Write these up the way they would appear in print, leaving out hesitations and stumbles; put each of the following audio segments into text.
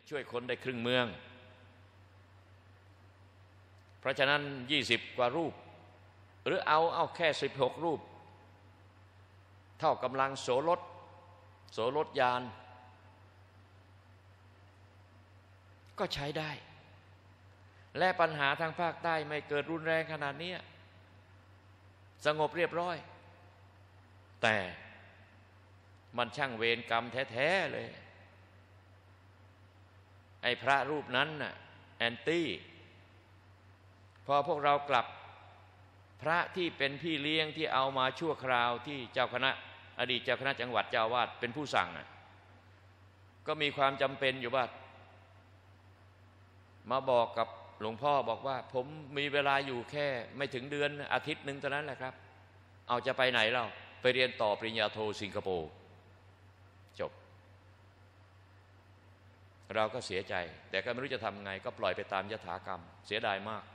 ช่วยคนได้ครึ่งเมืองเพราะฉะนั้น20กว่ารูปหรือเอาแค่16รูปเท่ากำลังโสรถยานก็ใช้ได้และปัญหาทางภาคใต้ไม่เกิดรุนแรงขนาดนี้สงบเรียบร้อยแต่มันช่างเวรกรรมแท้ๆเลยไอ้พระรูปนั้นน่ะแอนตี้พอพวกเรากลับพระที่เป็นพี่เลี้ยงที่เอามาชั่วคราวที่เจ้าคณะอดีตเจ้าคณะจังหวัดเจ้าวาดเป็นผู้สั่งก็มีความจำเป็นอยู่ว่ามาบอกกับหลวงพ่อบอกว่าผมมีเวลาอยู่แค่ไม่ถึงเดือนอาทิตย์หนึ่งเท่านั้นแหละครับเอาจะไปไหนเราไปเรียนต่อปริญญาโทสิงคโปร์จบเราก็เสียใจแต่ก็ไม่รู้จะทำไงก็ปล่อยไปตามยถากรรมเสียดายมาก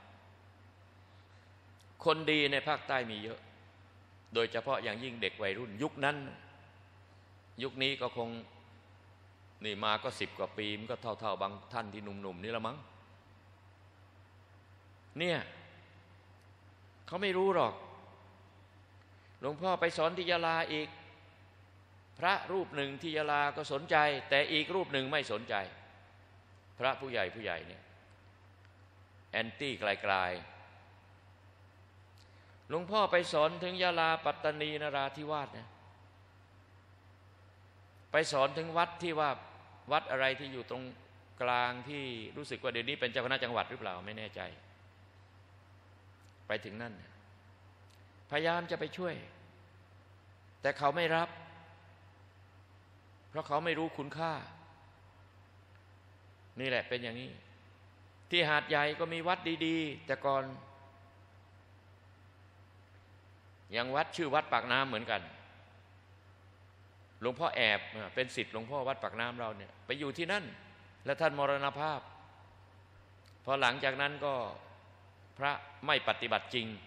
คนดีในภาคใต้มีเยอะโดยเฉพาะอย่างยิ่งเด็กวัยรุ่นยุคนั้นยุคนี้ก็คงนี่มาก็10 กว่าปีมันก็เท่าบางท่านที่หนุ่มๆนี่ละมั้งเนี่ยเขาไม่รู้หรอกหลวงพ่อไปสอนที่ยะลาอีกพระรูปหนึ่งที่ยะลาก็สนใจแต่อีกรูปหนึ่งไม่สนใจพระผู้ใหญ่เนี่ยแอนตี้ไกลๆหลวงพ่อไปสอนถึงยะลาปัตตานีนราธิวาสเนี่ยไปสอนถึงวัดที่ว่าวัดอะไรที่อยู่ตรงกลางที่รู้สึกว่าเดี๋ยวนี้เป็นเจ้าคณะจังหวัดหรือเปล่าไม่แน่ใจไปถึงนั่นพยายามจะไปช่วยแต่เขาไม่รับเพราะเขาไม่รู้คุณค่านี่แหละเป็นอย่างนี้ที่หาดใหญ่ก็มีวัดดีๆแต่ก่อนอย่างวัดชื่อวัดปากน้ำเหมือนกันหลวงพ่อแอบเป็นศิษย์หลวงพ่อวัดปากน้ำเราเนี่ยไปอยู่ที่นั่นและท่านมรณภาพพอหลังจากนั้นก็พระไม่ปฏิบัติจริง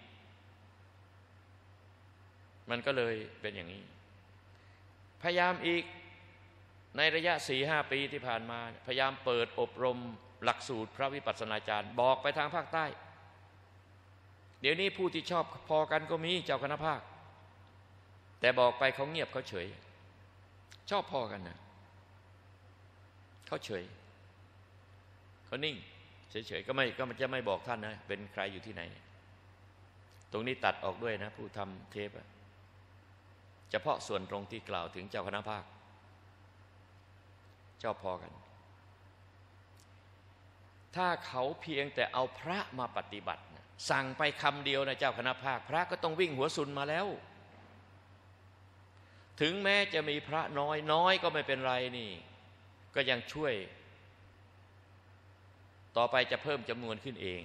มันก็เลยเป็นอย่างนี้พยายามอีกในระยะ 4-5 ปีที่ผ่านมาพยายามเปิดอบรมหลักสูตรพระวิปัสสนาจารย์บอกไปทางภาคใต้เดี๋ยวนี้ผู้ที่ชอบพอกันก็มีเจ้าคณะภาคแต่บอกไปเขาเงียบเขาเฉยชอบพอกันนะเขาเฉยเขานิ่งเฉยๆก็จะไม่บอกท่านนะเป็นใครอยู่ที่ไหนตรงนี้ตัดออกด้วยนะผู้ทำเทปเฉพาะส่วนตรงที่กล่าวถึงเจ้าคณะภาคชอบพอกันถ้าเขาเพียงแต่เอาพระมาปฏิบัติสั่งไปคำเดียวนะเจ้าคณะภาคพระก็ต้องวิ่งหัวซุนมาแล้วถึงแม้จะมีพระน้อยก็ไม่เป็นไรนี่ก็ยังช่วยต่อไปจะเพิ่มจำนวนขึ้นเอง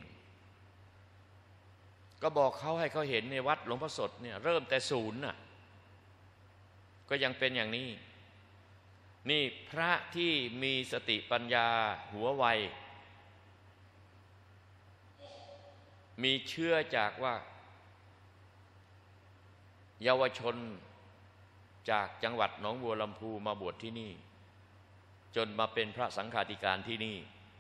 ก็บอกเขาให้เขาเห็นในวัดหลวงพ่อสดเนี่ยเริ่มแต่0น่ะก็ยังเป็นอย่างนี้นี่พระที่มีสติปัญญาหัวไวมีเชื่อจากว่าเยาวชนจากจังหวัดหนองบัวลำพูมาบวชที่นี่จนมาเป็นพระสังฆาธิการที่นี่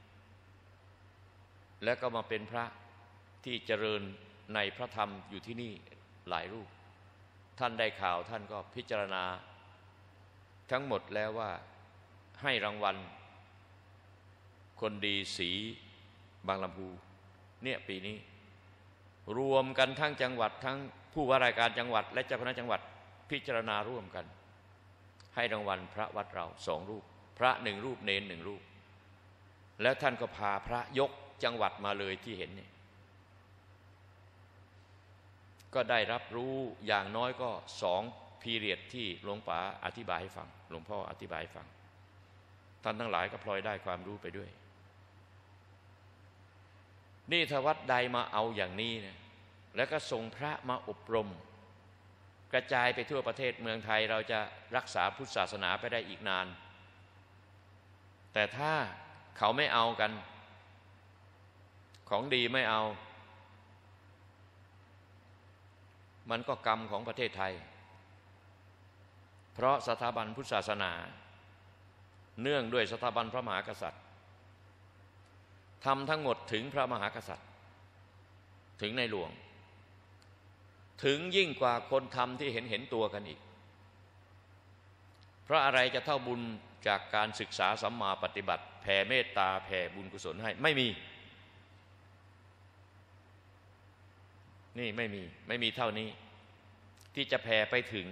และก็มาเป็นพระที่เจริญในพระธรรมอยู่ที่นี่หลายรูปท่านได้ข่าวท่านก็พิจารณาทั้งหมดแล้วว่าให้รางวัลคนดีศรีบางลำพูเนี่ยปีนี้รวมกันทั้งจังหวัดทั้งผู้ว่าราชการจังหวัดและเจ้าคณะจังหวัดพิจารณาร่วมกันให้รางวัลพระวัดเรา2 รูปพระ1 รูปเนน1 รูปแล้วท่านก็พาพระยกจังหวัดมาเลยที่เห็นนี่ก็ได้รับรู้อย่างน้อยก็2 พีเรียดที่หลวงป๋าอธิบายให้ฟังหลวงพ่ออธิบายให้ฟังท่านทั้งหลายก็พลอยได้ความรู้ไปด้วยนี่ถ้าวัดใดมาเอาอย่างนี้นะแล้วก็ส่งพระมาอบรมกระจายไปทั่วประเทศเมืองไทยเราจะรักษาพุทธศาสนาไปได้อีกนานแต่ถ้าเขาไม่เอากันของดีไม่เอามันก็กรรมของประเทศไทยเพราะสถาบันพุทธศาสนาเนื่องด้วยสถาบันพระมหากษัตริย์ทำทั้งหมดถึงพระมหากษัตริย์ถึงในหลวงถึงยิ่งกว่าคนทำที่เห็นตัวกันอีกเพราะอะไรจะเท่าบุญจากการศึกษาสัมมาปฏิบัติแผ่เมตตาแผ่บุญกุศลให้ไม่มีนี่ไม่มีเท่านี้ที่จะแผ่ไปถึง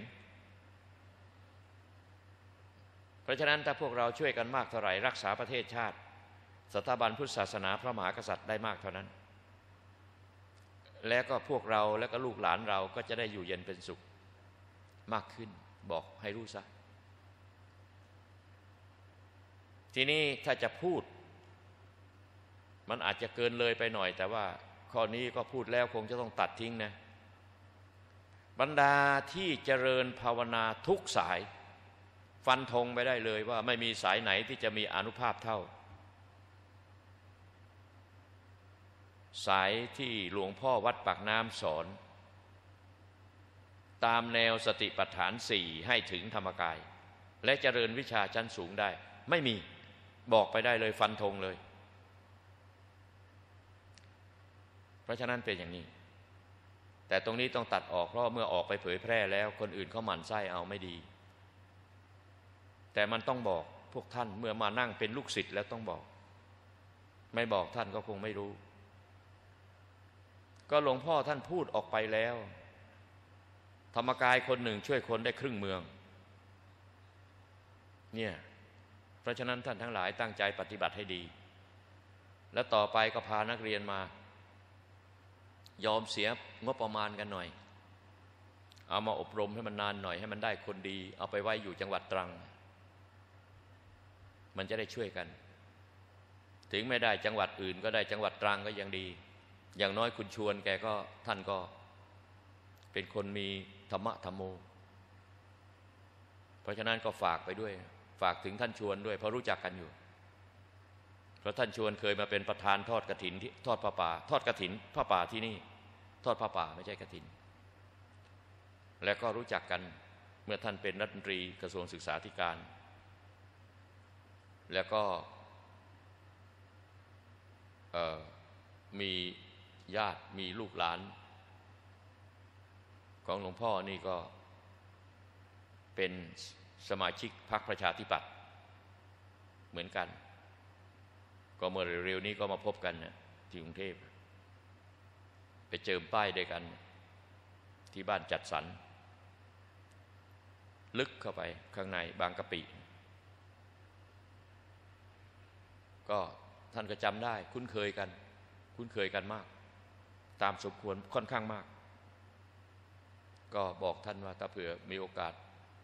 เพราะฉะนั้นถ้าพวกเราช่วยกันมากเท่าไหร่รักษาประเทศชาติสถาบันพุทธศาสนาพระมหากษัตริย์ได้มากเท่านั้นแล้วก็พวกเราและก็ลูกหลานเราก็จะได้อยู่เย็นเป็นสุขมากขึ้นบอกให้รู้ซะทีนี้ถ้าจะพูดมันอาจจะเกินเลยไปหน่อยแต่ว่าข้อนี้ก็พูดแล้วคงจะต้องตัดทิ้งนะบรรดาที่เจริญภาวนาทุกสายฟันธงไปได้เลยว่าไม่มีสายไหนที่จะมีอานุภาพเท่าสายที่หลวงพ่อวัดปากน้ำสอนตามแนวสติปัฏฐานสี่ให้ถึงธรรมกายและเจริญวิชาชั้นสูงได้ไม่มีบอกไปได้เลยฟันธงเลยเพราะฉะนั้นเป็นอย่างนี้แต่ตรงนี้ต้องตัดออกเพราะเมื่อออกไปเผยแพร่แล้วคนอื่นเขาหมั่นไส้เอาไม่ดีแต่มันต้องบอกพวกท่านเมื่อมานั่งเป็นลูกศิษย์แล้วต้องบอกไม่บอกท่านก็คงไม่รู้ก็หลวงพ่อท่านพูดออกไปแล้วธรรมกายคนหนึ่งช่วยคนได้ครึ่งเมืองเนี่ยเพราะฉะนั้นท่านทั้งหลายตั้งใจปฏิบัติให้ดีและต่อไปก็พานักเรียนมายอมเสียงบประมาณกันหน่อยเอามาอบรมให้มันนานหน่อยให้มันได้คนดีเอาไปไว้อยู่จังหวัดตรังมันจะได้ช่วยกันถึงไม่ได้จังหวัดอื่นก็ได้จังหวัดตรังก็ยังดีอย่างน้อยคุณชวนแกก็ท่านก็เป็นคนมีธรรมะธรรมโมเพราะฉะนั้นก็ฝากไปด้วยฝากถึงท่านชวนด้วยเพราะรู้จักกันอยู่เพราะท่านชวนเคยมาเป็นประธานทอดกฐินที่ทอดผ้าป่าทอดกฐินผ้าป่าที่นี่ทอดผ้าป่าไม่ใช่กฐินและก็รู้จักกันเมื่อท่านเป็นรัฐมนตรีกระทรวงศึกษาธิการแล้วก็มีญาติมีลูกหลานของหลวงพ่อนี่ก็เป็นสมาชิกพรรคประชาธิปัตย์เหมือนกันก็เมื่อเร็วๆนี้ก็มาพบกันนะที่กรุงเทพไปเจิมป้ายด้วยกันที่บ้านจัดสรรลึกเข้าไปข้างในบางกะปิก็ท่านก็จำได้คุ้นเคยกันมากตามสมควรค่อนข้างมากก็บอกท่านว่าถ้าเผื่อมีโอกาส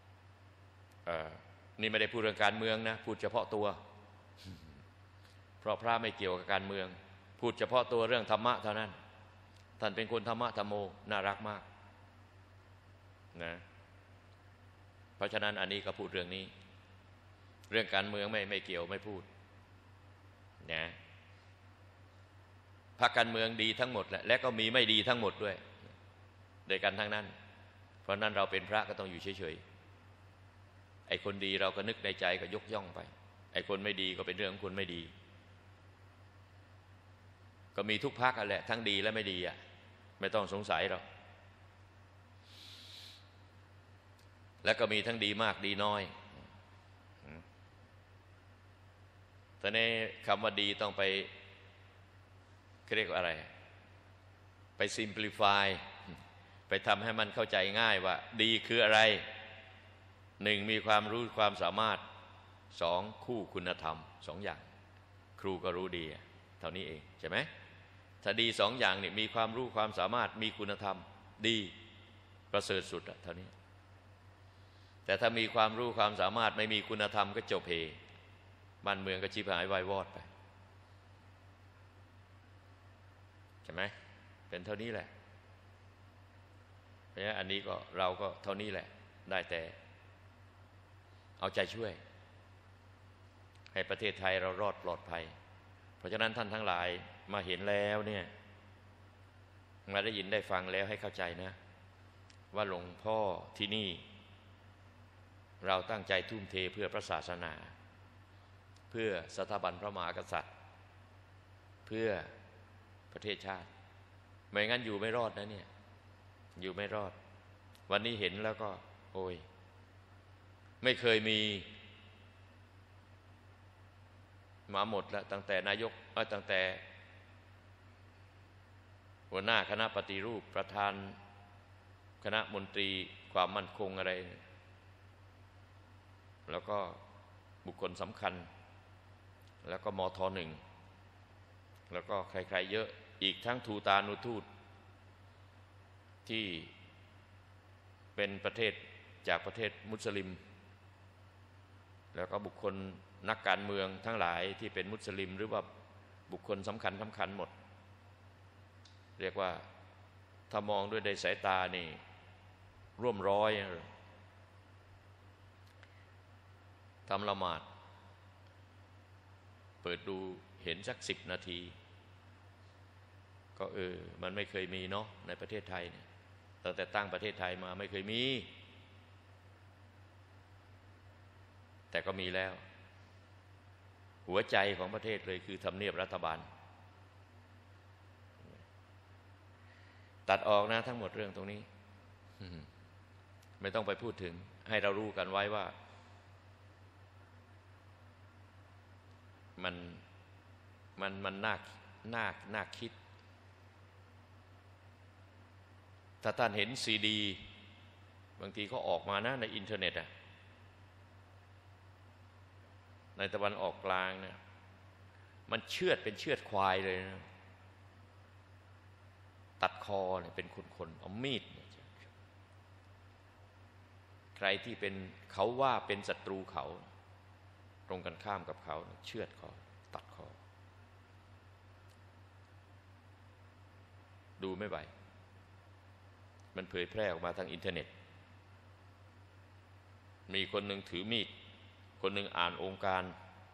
นี่ไม่ได้พูดเรื่องการเมืองนะพูดเฉพาะตัวเพราะพระไม่เกี่ยวกับการเมืองพูดเฉพาะตัวเรื่องธรรมะเท่านั้นท่านเป็นคนธรรมะธรรมโมน่ารักมากนะเพราะฉะนั้นอันนี้ก็พูดเรื่องนี้เรื่องการเมืองไม่เกี่ยวไม่พูดนะพรรคการเมืองดีทั้งหมดแหละและก็มีไม่ดีทั้งหมดด้วยโดยกันทั้งนั้นเพราะนั้นเราเป็นพระก็ต้องอยู่เฉยๆไอ้คนดีเราก็นึกในใจก็ยกย่องไปไอ้คนไม่ดีก็เป็นเรื่องของคนไม่ดีก็มีทุกพรรคแหละทั้งดีและไม่ดีอ่ะไม่ต้องสงสัยหรอกแล้วก็มีทั้งดีมากดีน้อยแต่ในคำว่าดีต้องไปเรียกว่าอะไรไป simplify ไปทำให้มันเข้าใจง่ายว่าดีคืออะไรหนึ่งมีความรู้ความสามารถสองคู่คุณธรรมสองอย่างครูก็รู้ดีเท่านี้เองใช่ไหมถ้าดีสองอย่างนี่มีความรู้ความสามารถมีคุณธรรมดีประเสริฐสุดเท่านี้แต่ถ้ามีความรู้ความสามารถไม่มีคุณธรรมก็จบเพบ้านเมืองก็ชิบหายวายวอดไปใช่ไหมเป็นเท่านี้แหละเพราะฉะนั้นอันนี้ก็เราก็เท่านี้แหละได้แต่เอาใจช่วยให้ประเทศไทยเรารอดปลอดภัยเพราะฉะนั้นท่านทั้งหลายมาเห็นแล้วเนี่ยมาได้ยินได้ฟังแล้วให้เข้าใจนะว่าหลวงพ่อที่นี่เราตั้งใจทุ่มเทเพื่อพระศาสนาเพื่อสถาบันพระมหากษัตริย์พื่อประเทศชาติไม่งั้นอยู่ไม่รอดนะเนี่ยอยู่ไม่รอดวันนี้เห็นแล้วก็โอ้ยไม่เคยมีมาหมดแล้วตั้งแต่นายกตั้งแต่หัวหน้าคณะปฏิรูปประธานคณะมนตรีความมั่นคงอะไรแล้วก็บุคคลสำคัญแล้วก็มท.1แล้วก็ใครๆเยอะอีกทั้งทูตานุทูตที่เป็นประเทศจากประเทศมุสลิมแล้วก็บุคคลนักการเมืองทั้งหลายที่เป็นมุสลิมหรือว่าบุคคลสำคัญหมดเรียกว่าถ้ามองด้วยในสายตานี่ร่วมร้อยทำละหมาดเปิดดูเห็นสัก10 นาทีก็มันไม่เคยมีเนาะในประเทศไทยเนี่ยตั้งแต่ตั้งประเทศไทยมาไม่เคยมีแต่ก็มีแล้วหัวใจของประเทศเลยคือทำเนียบรัฐบาลตัดออกนะทั้งหมดเรื่องตรงนี้ไม่ต้องไปพูดถึงให้เรารู้กันไว้ว่ามันน่าคิดถ้าท่านเห็นซีดีบางทีเขาออกมานะในอินเทอร์เน็ตในตะวันออกกลางเนี่ยมันเป็นเชือดควายเลยนะตัดคอเนี่ยเป็นคนเอามีดใครที่เป็นเขาว่าเป็นศัตรูเขาตรงกันข้ามกับเขาเชือดคอตัดคอดูไม่ไหวมันเผยแพร่ออกมาทางอินเทอร์เน็ตมีคนหนึ่งถือมีดคนหนึ่งอ่านองค์การ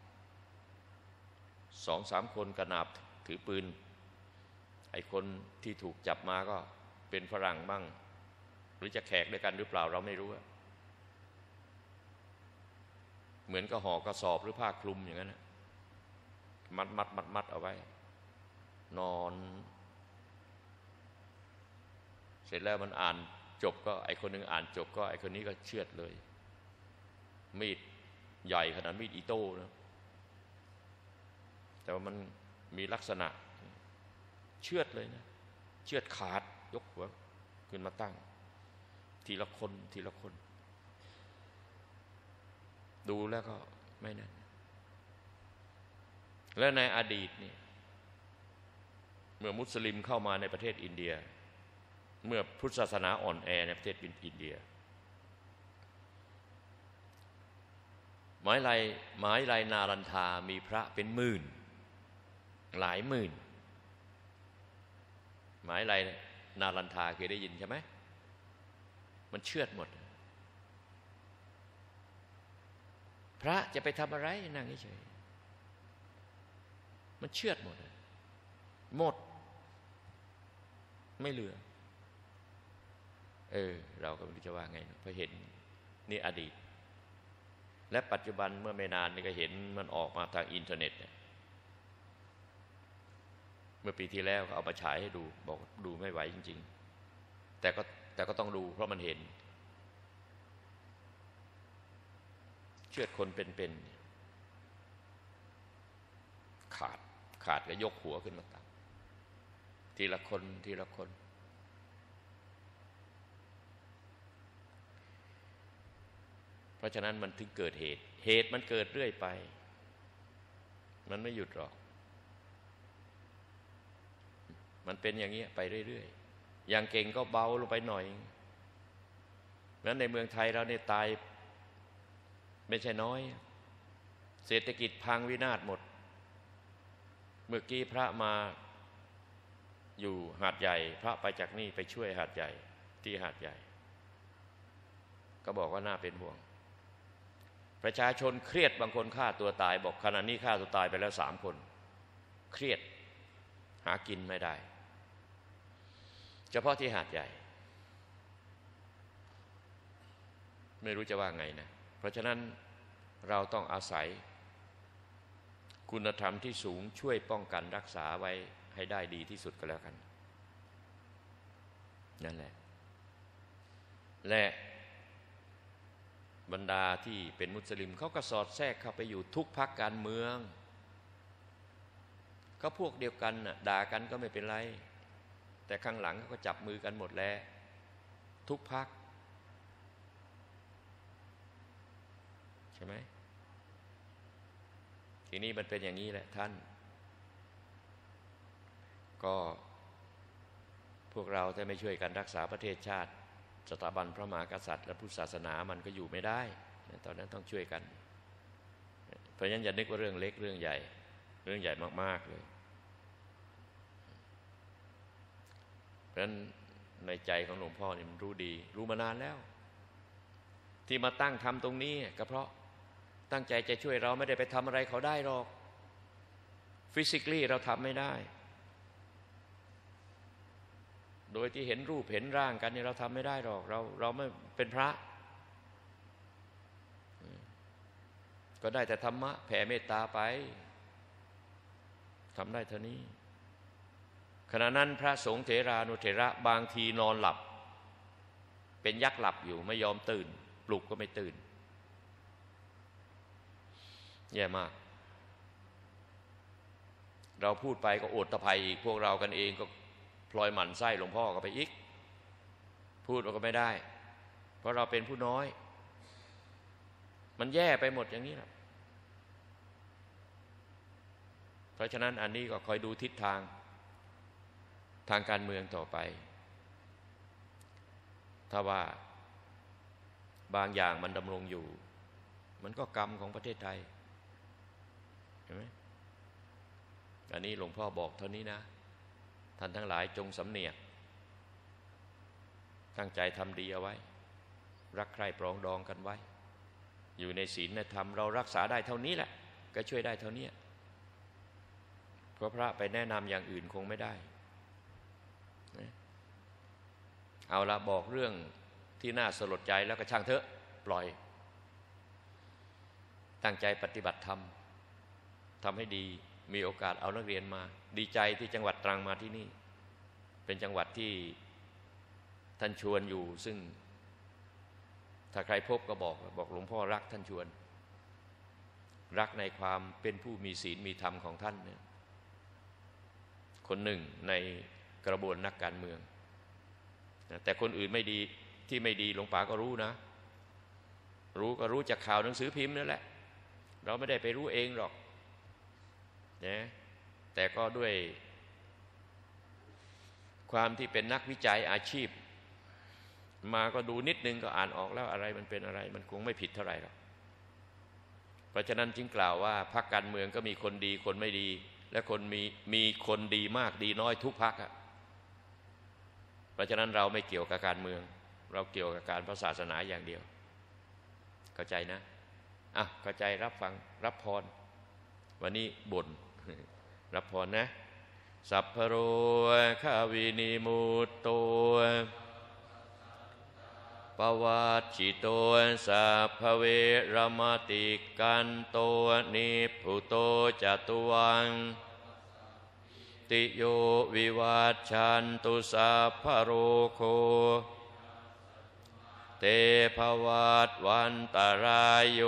2-3 คนกระนาบถือปืนไอ้คนที่ถูกจับมาก็เป็นฝรั่งบ้างหรือจะแขกด้วยกันหรือเปล่าเราไม่รู้เหมือนกับห่อกระสอบหรือผ้าคลุมอย่างนั้นมัดเอาไว้นอนเสร็จแล้วมันอ่านจบก็ไอ้คนนึงอ่านจบก็ไอ้คนนี้ก็เชือดเลยมีดใหญ่ขนาดมีดอิโต้นะแต่ว่ามันมีลักษณะเชือดเลยนะเชือดขาดยกหัวขึ้นมาตั้งทีละคนดูแล้วก็ไม่นั่นและในอดีตนี่เมื่อมุสลิมเข้ามาในประเทศอินเดียเมื่อพุทธศาสนาอ่อนแอในประเทศอินเดียหมายไลนารันทามีพระเป็นหมื่นหลายหมื่นหมายไลนารันทาเคยได้ยินใช่ไหมมันเชือดหมดพระจะไปทำอะไรนั่งเฉยมันเชือดหมดไม่เหลือเราก็ไม่รู้จะว่าไงเพราะเห็นนี่อดีตและปัจจุบันเมื่อไม่นานนี่ก็เห็นมันออกมาทางอินเทอร์เน็ตเมื่อปีที่แล้วก็เอามาฉายให้ดูบอกดูไม่ไหวจริงๆแต่ก็ต้องดูเพราะมันเห็นเชือดคนเป็นขาดก็ยกหัวขึ้นมาตั้งทีละคนเพราะฉะนั้นมันถึงเกิดเหตุมันเกิดเรื่อยไปมันไม่หยุดหรอกมันเป็นอย่างนี้ไปเรื่อยๆอย่างเก่งก็เบาลงไปหน่อยนั้นในเมืองไทยเราเนี่ยตายไม่ใช่น้อยเศรษฐกิจพังวินาศหมดเมื่อกี้พระมาอยู่หาดใหญ่พระไปจากนี่ไปช่วยหาดใหญ่ที่หาดใหญ่ก็บอกว่าน่าเป็นห่วงประชาชนเครียดบางคนฆ่าตัวตายบอกขณะนี้ฆ่าตัวตายไปแล้ว3 คนเครียดหากินไม่ได้เฉพาะที่หาดใหญ่ไม่รู้จะว่าไงนะเพราะฉะนั้นเราต้องอาศัยคุณธรรมที่สูงช่วยป้องกันรักษาไว้ให้ได้ดีที่สุดก็แล้วกันนั่นแหละและบรรดาที่เป็นมุสลิมเขาก็สอดแทรกเข้าไปอยู่ทุกพรรคการเมืองก็พวกเดียวกันน่ะด่ากันก็ไม่เป็นไรแต่ข้างหลังเขาก็จับมือกันหมดแล้วทุกพรรคใช่ไหมทีนี้มันเป็นอย่างนี้แหละท่านก็พวกเราถ้าไม่ช่วยกันรักษาประเทศชาติสถาบันพระมหากษัตริย์และพุทธศาสนามันก็อยู่ไม่ได้ตอนนั้นต้องช่วยกันเพราะฉะนั้นอย่านึกว่าเรื่องเล็กเรื่องใหญ่เรื่องใหญ่มากๆเลยเพราะฉะนั้นในใจของหลวงพ่อเนี่ยมันรู้ดีรู้มานานแล้วที่มาตั้งทำตรงนี้ก็เพราะตั้งใจจะช่วยเราไม่ได้ไปทำอะไรเขาได้หรอกฟิสิกลี่เราทำไม่ได้โดยที่เห็นรูปเห็นร่างกันเนี่ยเราทำไม่ได้หรอกเราไม่เป็นพระก็ได้แต่ธรรมะแผ่เมตตาไปทำได้เท่านี้ขณะนั้นพระสงฆ์เถรานุเถระบางทีนอนหลับเป็นยักษ์หลับอยู่ไม่ยอมตื่นปลุกก็ไม่ตื่นแย่มากเราพูดไปก็อดตะไคร่อีกพวกเรากันเองก็พลอยหมั่นไส้หลวงพ่อก็ไปอีกพูดก็ไม่ได้เพราะเราเป็นผู้น้อยมันแย่ไปหมดอย่างนี้แหละเพราะฉะนั้นอันนี้ก็คอยดูทิศทางการเมืองต่อไปถ้าว่าบางอย่างมันดำรงอยู่มันก็กรรมของประเทศไทยเห็นไหมอันนี้หลวงพ่อบอกเท่านี้นะท่านทั้งหลายจงสำเนียกตั้งใจทำดีเอาไว้รักใคร่ปรองดองกันไว้อยู่ในศีลในธรรมเรารักษาได้เท่านี้แหละก็ช่วยได้เท่านี้เพราะพระไปแนะนำอย่างอื่นคงไม่ได้เอาละบอกเรื่องที่น่าสลดใจแล้วก็ช่างเถอะปล่อยตั้งใจปฏิบัติธรรมทำให้ดีมีโอกาสเอานักเรียนมาดีใจที่จังหวัดตรังมาที่นี่เป็นจังหวัดที่ท่านชวนอยู่ซึ่งถ้าใครพบก็บอกหลวงพ่อรักท่านชวนรักในความเป็นผู้มีศีลมีธรรมของท่านเนี่ยคนหนึ่งในกระบวนนักการเมืองแต่คนอื่นไม่ดีที่ไม่ดีหลวงป๋าก็รู้นะรู้จากข่าวหนังสือพิมพ์นั่นแหละเราไม่ได้ไปรู้เองหรอกนะแต่ก็ด้วยความที่เป็นนักวิจัยอาชีพมาก็ดูนิดนึงก็อ่านออกแล้วอะไรมันเป็นอะไรมันคงไม่ผิดเท่าไหร่หรอกเพราะฉะนั้นจึงกล่าวว่าพรรคการเมืองก็มีคนดีคนไม่ดีและมีคนดีมากดีน้อยทุกพรรคอ่ะเพราะฉะนั้นเราไม่เกี่ยวกับการเมืองเราเกี่ยวกับการพระศาสนาอย่างเดียวเข้าใจนะเข้าใจรับฟังรับพรวันนี้บ่นรับพรนะสัพพโรขาวินิมุตโตปวัชชิโตสัพพเวรมติกันโตนิพุโตจตุวังติโยวิวัชชันตุสัพพโรโคเตภวัตวันตรายโย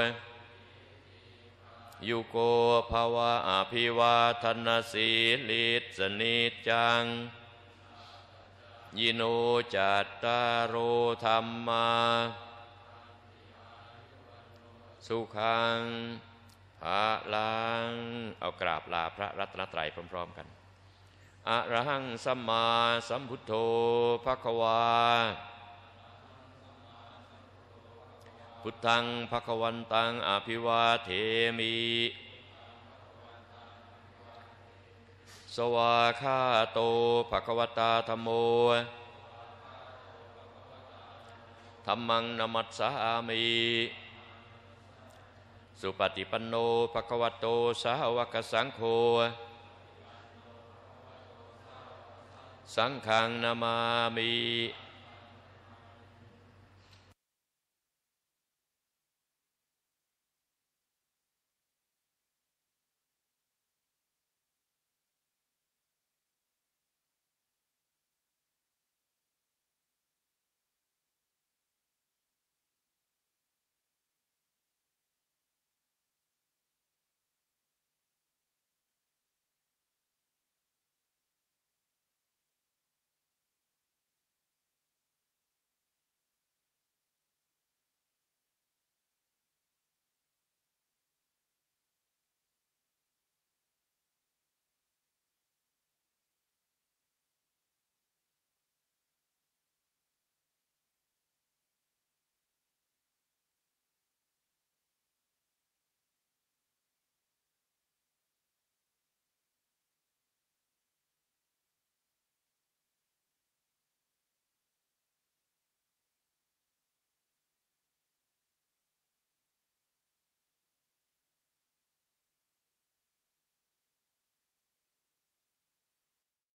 ยุโกภวะอภิวาทนาสีลิสนิจังยิโนจัตตารโอธัมมาสุขังภะลังเอากราบลาพระรัตนตรัยพร้อมๆกันอะระหังสัมมาสัมพุทโธภควาพุทธังภควันตังอภิวาเทมิสวาคาโตภควตาธัมโมธัมมังนัมมัสสามิสุปฏิปันโนภควโตสาวกสังโฆสังฆังนามามิ